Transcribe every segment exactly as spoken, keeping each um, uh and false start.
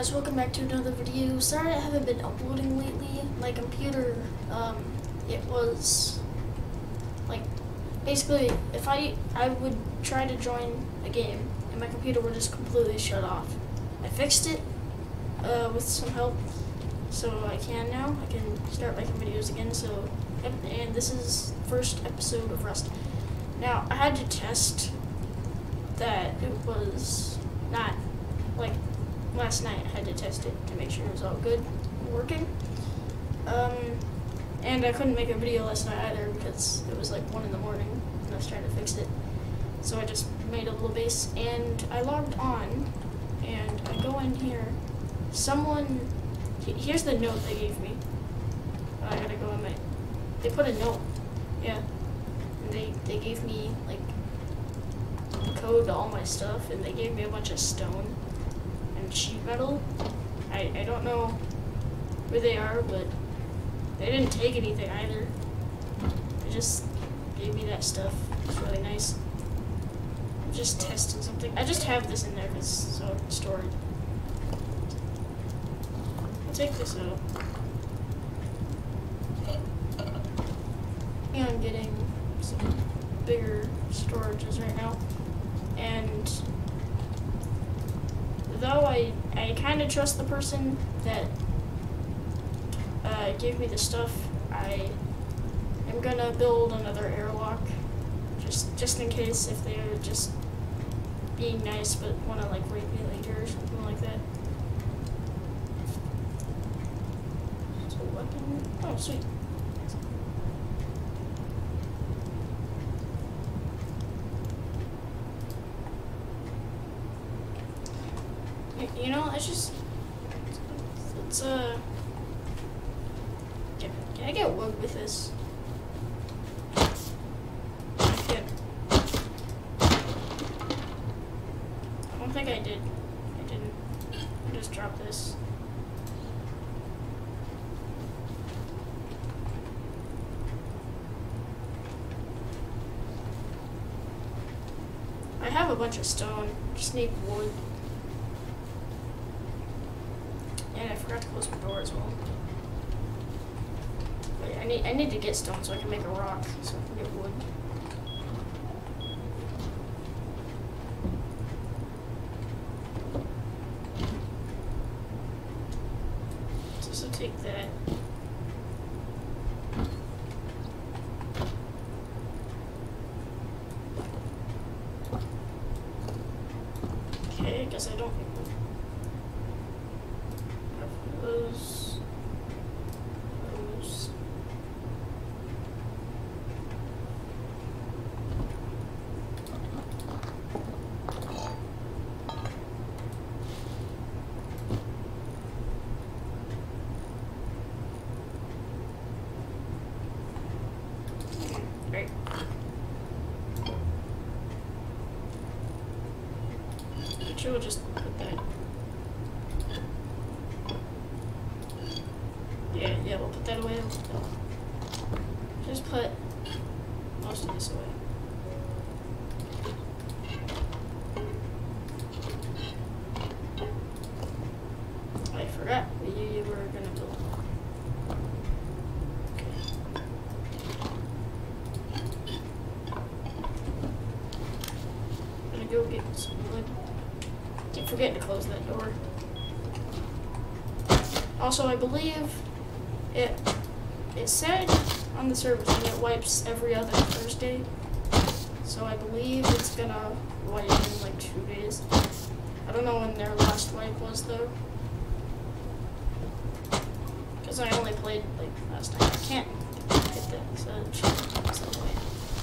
guys, welcome back to another video. Sorry I haven't been uploading lately. My computer, um, it was, like, basically, if I, I would try to join a game, and my computer would just completely shut off. I fixed it, uh, with some help, so I can now. I can start making videos again, so, and this is the first episode of Rust. Now, I had to test that it was not, like, last night I had to test it to make sure it was all good and working. Um, and I couldn't make a video last night either because it was like one in the morning and I was trying to fix it. So I just made a little base and I logged on and I go in here. Someone, here's the note they gave me. I gotta go in my, they put a note, yeah. And they, they gave me like code to all my stuff and they gave me a bunch of stone and sheet metal. I, I don't know where they are, but they didn't take anything either. They just gave me that stuff. It's really nice. I'm just testing something. I just have this in there cause, so I can store it. I'll take this out. Yeah, I'm getting some bigger storages right now. And though I, I kind of trust the person that uh, gave me the stuff, I am gonna build another airlock just just in case if they're just being nice but want to like rape me later or something like that. So weapon, oh sweet. You know, it's just, it's, uh, can, can I get wood with this? I can. I don't think I did. I didn't. I just dropped this. I have a bunch of stone, just need wood. And I forgot to close my door as well. Wait, I need I need to get stone so I can make a rock, so I can get wood. So, so take that. Okay, I guess I don't. Those, those. Great. Actually, we'll just put that. Yeah, yeah, we'll put that away. Just put most of this away. I forgot that you, you were gonna build. Okay. I'm gonna go get some wood. Keep forgetting to close that door. Also, I believe It it said on the service that it wipes every other Thursday, so I believe it's gonna wipe in like two days. I don't know when their last wipe was though, because I only played like last night. I can't get that, so it's no way.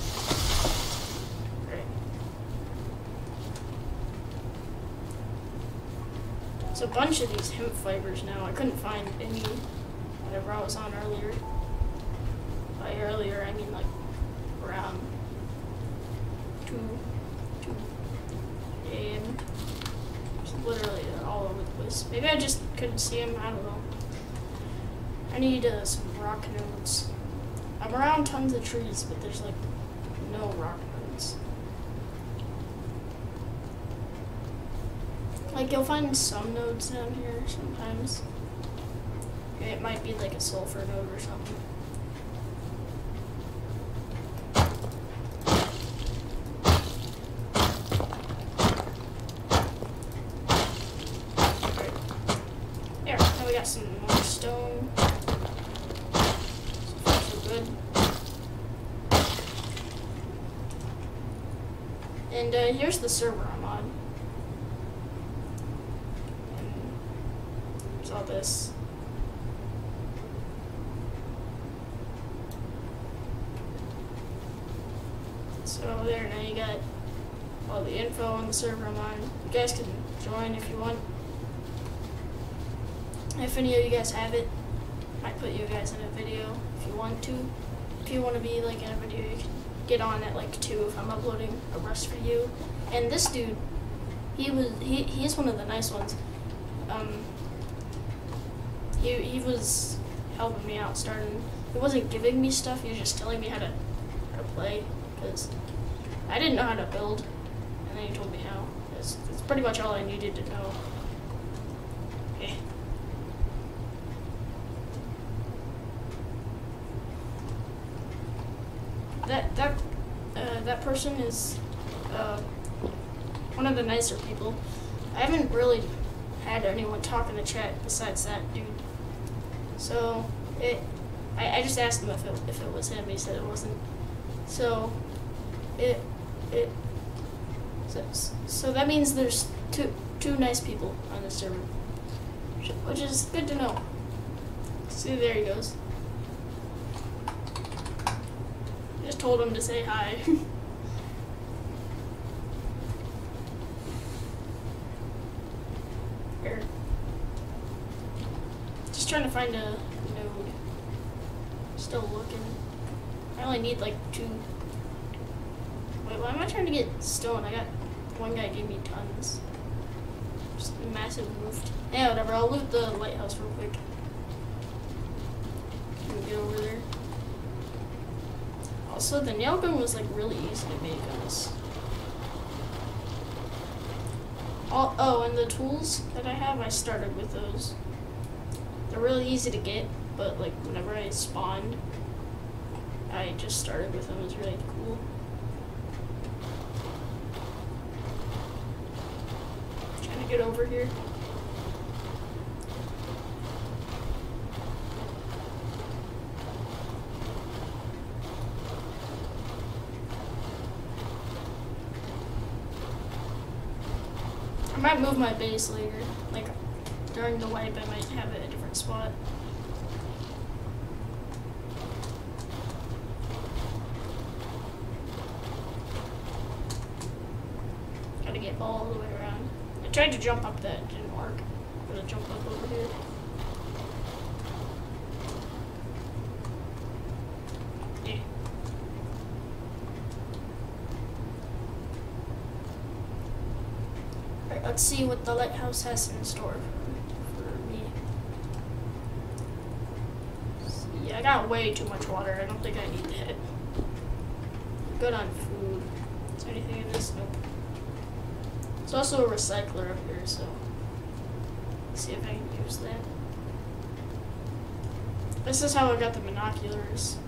Great. It's a bunch of these hemp fibers now. I couldn't find any. Whatever I was on earlier. By earlier, I mean like around two, two a m Just literally all over the place. Maybe I just couldn't see them. I don't know. I need uh, some rock nodes. I'm around tons of trees, but there's like no rock nodes. Like you'll find some nodes down here sometimes. It might be like a sulfur node or something. Right. There, now we got some more stone. So far so good. And uh, here's the server I'm on. And there's all this. So there, now you got all the info on the server I'm on. You guys can join if you want. If any of you guys have it, I put you guys in a video if you want to. If you want to be like in a video, you can get on at like two if I'm uploading a Rust for you. And this dude, he was he he's one of the nice ones. Um, he he was helping me out starting. He wasn't giving me stuff. He was just telling me how to how to play because I didn't know how to build, and then he told me how. That's that's pretty much all I needed to know. Okay. That that uh, that person is uh, one of the nicer people. I haven't really had anyone talk in the chat besides that dude. So it, I, I just asked him if it if it was him. He said it wasn't. So it it so, so that means there's two two nice people on the server, which is good to know. See, there he goes. Just told him to say hi. Here. Just trying to find a node. Still looking. I only need like two. Wait, why am I trying to get stone? I got one guy gave me tons. Just a massive roof. Yeah, whatever. I'll loot the lighthouse real quick. Can we get over there? Also, the nail gun was like really easy to make on this. All, oh, and the tools that I have, I started with those. They're really easy to get, but like whenever I spawned, I just started with them. It was really cool. Trying to get over here. I might move my base later, like during the wipe I might have it a different spot. Gotta get all the way around. I tried to jump up that, it didn't work. Gotta jump up over here. Yeah. Alright, let's see what the lighthouse has in store for, for me. See, I got way too much water. I don't think I need that. Good on food. Is there anything in this? Nope. There's also a recycler up here, so let's see if I can use that. This is how I got the binoculars.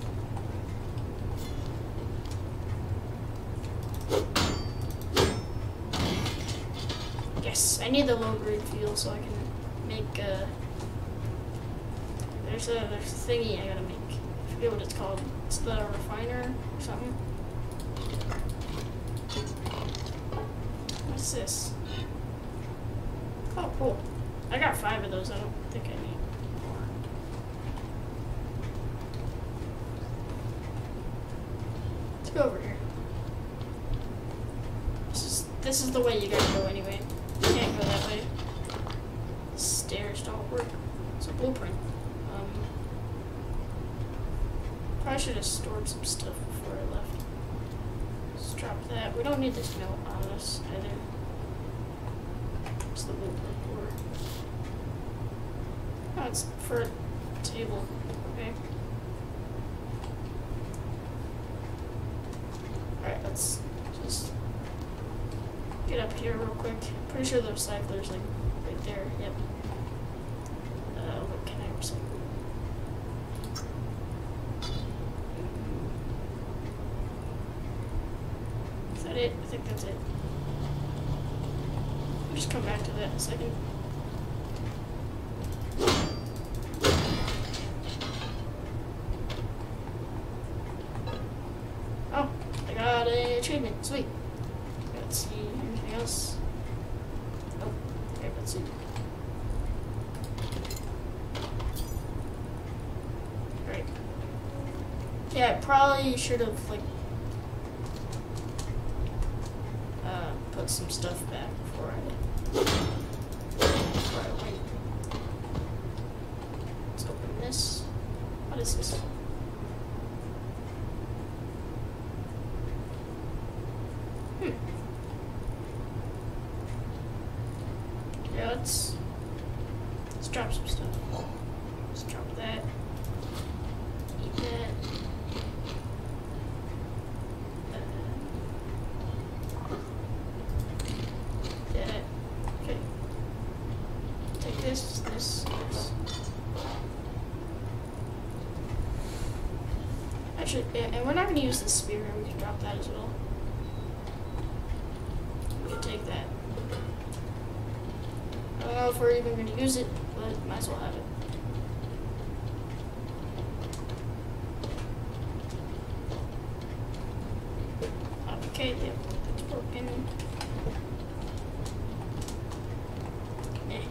Yes, I need the low grade fuel so I can make uh there's a there's a thingy I gotta make. I forget what it's called. It's the refiner or something. What's this? Oh, cool. I got five of those. I don't think I need more. Let's go over here. This is this is the way you gotta go anyway. You can't go that way. Stairs don't work. It's a blueprint. Um, probably should have stored some stuff before I left. Let's drop that. We don't need this note on us either. What's the blueprint for? Oh, it's for a table. Okay. Alright, let's just get up up here real quick. Pretty sure the recycler's like right there. Yep. Uh, what can I recycle? Is that it? I think that's it. I'll just come back to that in a second. Oh, I got an achievement. Sweet. Let's see, anything else? Nope. Okay, let's see. Great. Yeah, I probably should have, like, uh, put some stuff back before I, before I went. Let's open this. What is this? Hmm. Yeah, let's, let's drop some stuff. Let's drop that. Eat that. Uh, that. Okay. Take this, this, this. Actually, yeah, and we're not going to use this spear. We can drop that as well. We can take that. I don't know if we're even going to use it, but might as well have it. Okay, yep, it's broken. Eh.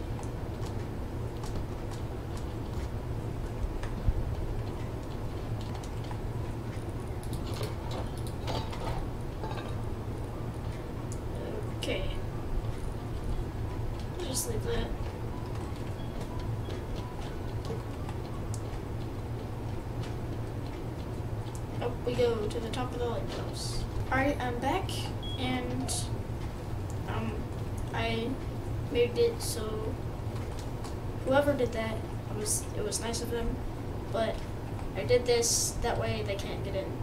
Okay. Just leave that. Up we go to the top of the lighthouse. Alright, I'm back, and um, I made it so whoever did that, it was it was nice of them, but I did this that way they can't get in.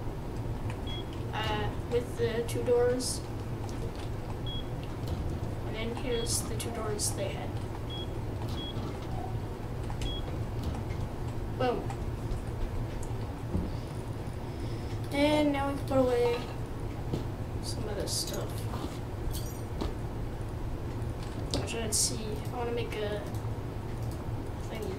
Uh, with the two doors. And here's the two doors they had. Boom. And now we can put away some of this stuff. I'm trying to see. I want to make a thing.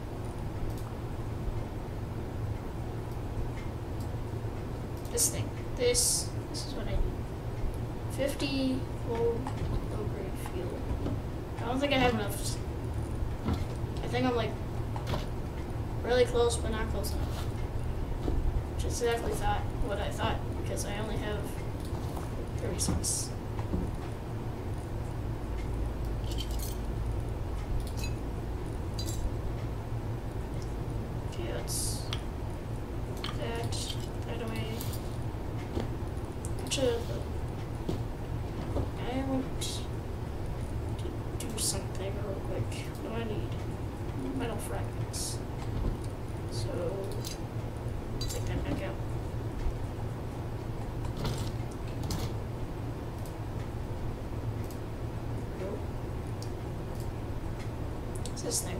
This thing. This. This is what I need. fifty low, low grade fuel. I don't think I have enough. I think I'm like really close, but not close enough. Which is exactly thought what I thought, because I only have thirty-six. Okay, let's that that away. Actually, I want to do something real quick. What do I need? Metal fragments. So, take that back out. Nope. What's this thing?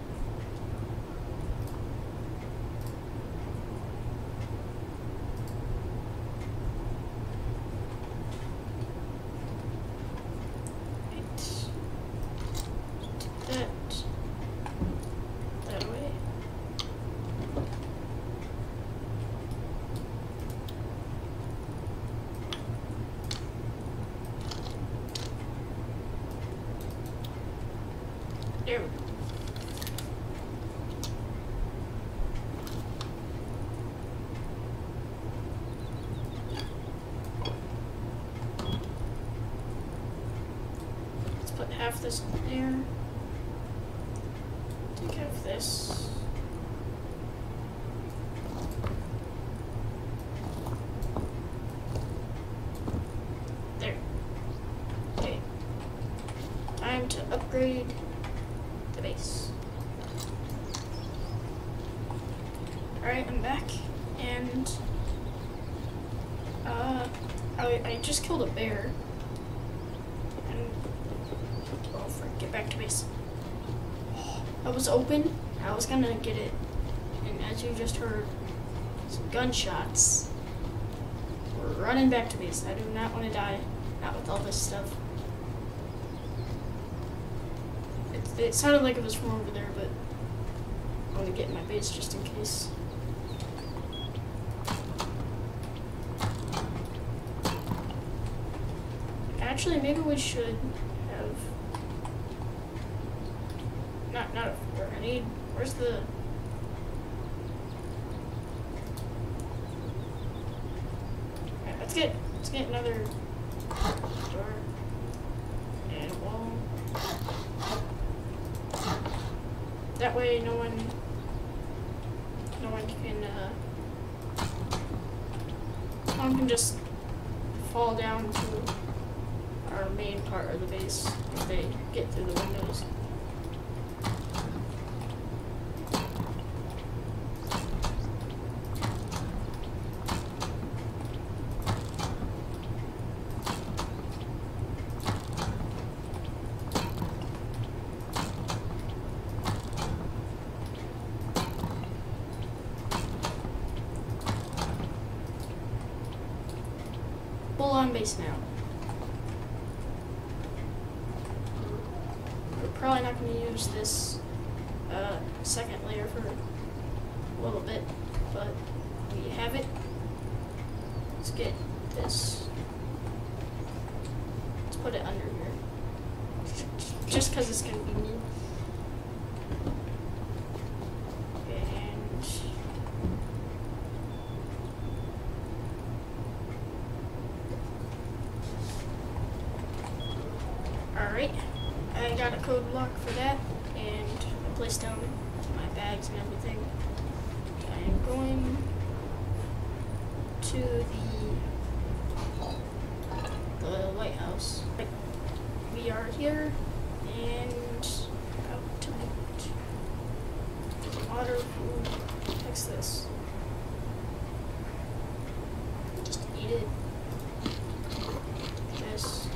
There we go. Let's put half this in there. Take half this. There. Okay. Time to upgrade the base. Alright, I'm back, and uh, I, I just killed a bear. back to base. I was open. I was gonna get it. And as you just heard, some gunshots. We're running back to base. I do not want to die. Not with all this stuff. It, it sounded like it was from over there, but I want to get in my base just in case. Actually, maybe we should have not not a grenade. Where's the? Right, let's get let's get another door and a wall. That way, no one no one can uh, no one can just fall down to our main part of the base if they get through the windows. Full on base now. Probably not going to use this uh, second layer for a little bit, but we have it. Let's get this. Let's put it under here, just because it's going to be neat. And all right. I got a code block for that, and I placed down my bags and everything. I am going to the the lighthouse. We are here, and out to water, food, fix this. Just eat it. This.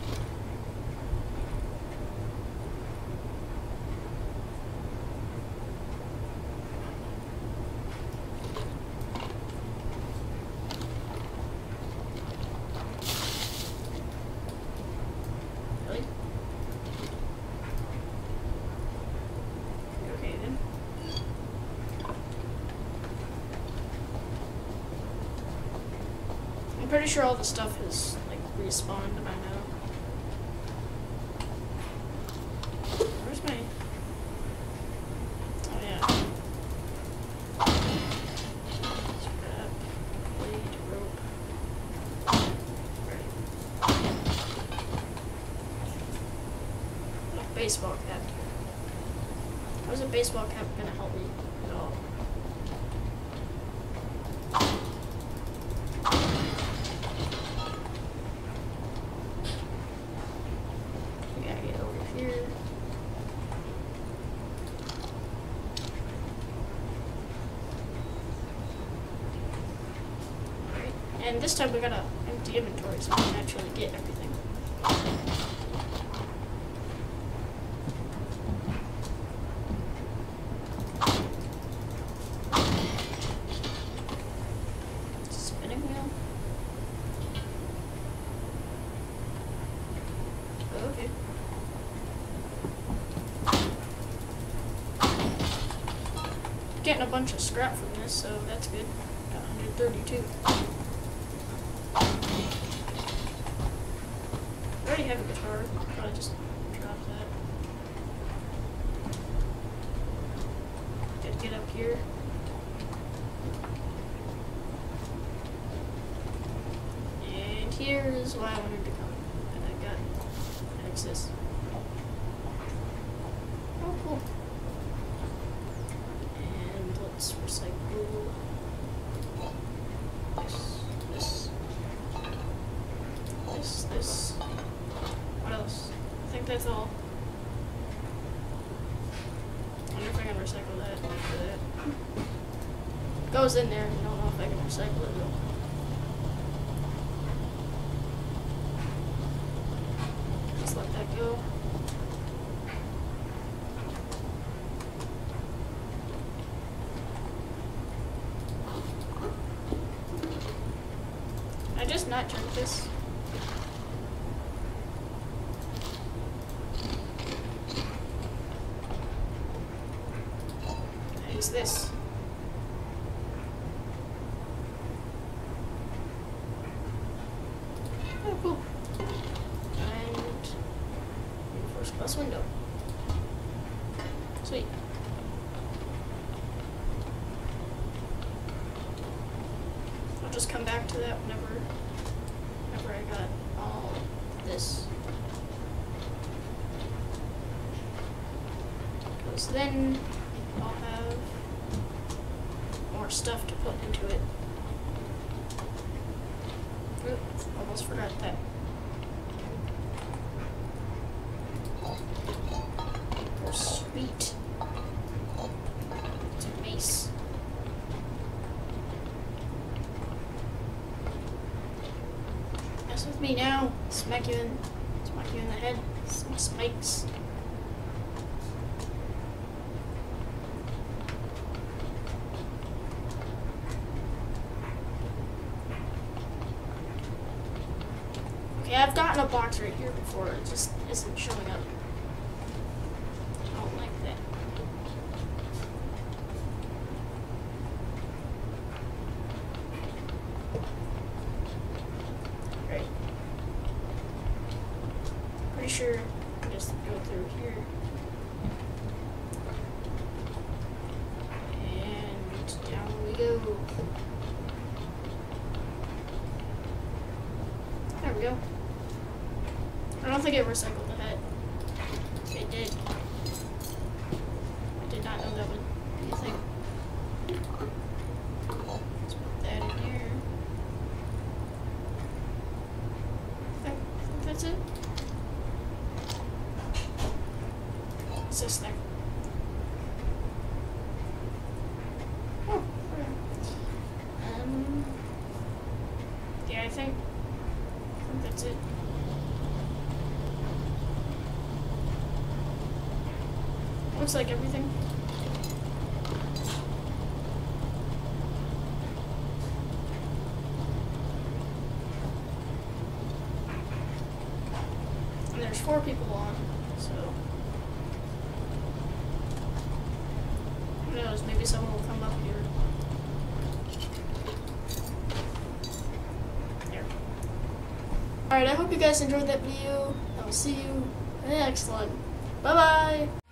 I'm pretty sure all the stuff is like respawned by now. Where's my? Oh yeah. Scrap, blade, rope. Right. A baseball cap. How's a baseball cap gonna help me at all? And this time we got an empty inventory, so we can actually get everything. Spinning wheel. Okay. Getting a bunch of scrap from this, so that's good. Got one hundred thirty-two. I already have a guitar, but I just dropped that. Gotta get up here. And here is why I wanted to come. And I got access. Oh, cool. And let's recycle this, this, this, this. What else? I think that's all. I wonder if I can recycle that after that. Goes in there. I don't know if I can recycle it though. Just let that go. not drink this. Use this. Oh, cool. And first class window. Sweet. I'll just come back to that whenever, whenever I got all this. Because then I'll have more stuff to put into it. Oop, almost forgot that. Oh, sweet. It's a mace. Mess with me now. Smack you in. Smack you in the head. Some spikes. Okay, I've gotten a box right here before, it just isn't showing up. I don't like that. Right. Pretty sure I can just go through here. And down we go. There we go. I don't think it recycled the head. It did. I did not know that would be a thing. Let's put that in here. I think that's it. What's this thing? Oh, okay. Um, yeah, I think, I think that's it. Looks like everything. And there's four people on, so who knows, maybe someone will come up here. There. Alright, I hope you guys enjoyed that video. I will see you in the next one. Bye bye!